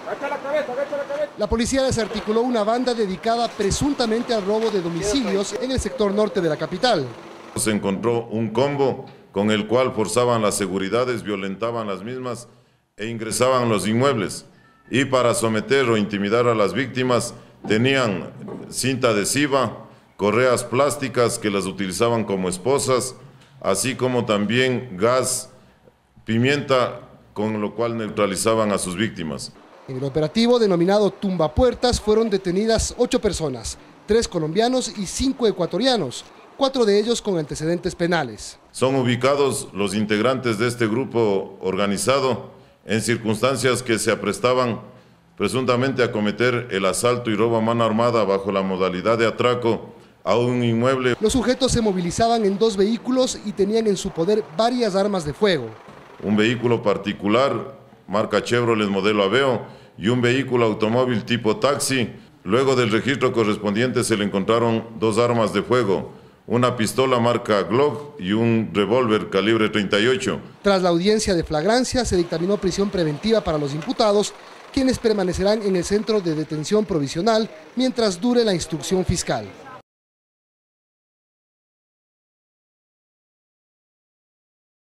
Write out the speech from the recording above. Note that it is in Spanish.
La policía desarticuló una banda dedicada presuntamente al robo de domicilios en el sector norte de la capital. Se encontró un combo con el cual forzaban las seguridades, violentaban las mismas e ingresaban a los inmuebles. Y para someter o intimidar a las víctimas tenían cinta adhesiva, correas plásticas que las utilizaban como esposas, así como también gas, pimienta, con lo cual neutralizaban a sus víctimas. En el operativo denominado Tumbapuertas fueron detenidas 8 personas, 3 colombianos y 5 ecuatorianos, 4 de ellos con antecedentes penales. Son ubicados los integrantes de este grupo organizado en circunstancias que se aprestaban presuntamente a cometer el asalto y robo a mano armada bajo la modalidad de atraco a un inmueble. Los sujetos se movilizaban en 2 vehículos y tenían en su poder varias armas de fuego. Un vehículo particular, marca Chevrolet modelo Aveo, y un vehículo automóvil tipo taxi. Luego del registro correspondiente se le encontraron 2 armas de fuego, una pistola marca Glock y un revólver calibre 38. Tras la audiencia de flagrancia se dictaminó prisión preventiva para los imputados, quienes permanecerán en el centro de detención provisional mientras dure la instrucción fiscal.